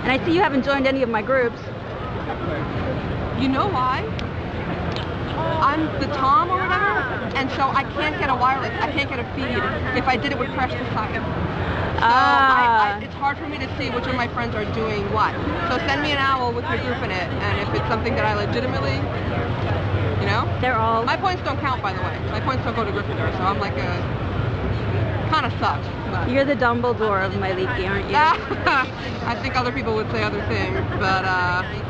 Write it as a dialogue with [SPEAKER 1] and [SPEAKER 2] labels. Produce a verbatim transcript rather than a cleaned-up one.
[SPEAKER 1] And I see you haven't joined any of my groups.
[SPEAKER 2] You know why? I'm the Tom or whatever, and so I can't get a wireless. I can't get a feed. If I did, it would crash the site. So
[SPEAKER 1] Ah.
[SPEAKER 2] I, I, it's hard for me to see which of my friends are doing what. So send me an owl with your group in it, and if it's something that I legitimately, you know?
[SPEAKER 1] They're all...
[SPEAKER 2] My points don't count, by the way. My points don't go to Gryffindor, so I'm like a... kind of sucks. But.
[SPEAKER 1] You're the Dumbledore of MyLeaky, aren't you?
[SPEAKER 2] I think other people would say other things, but uh...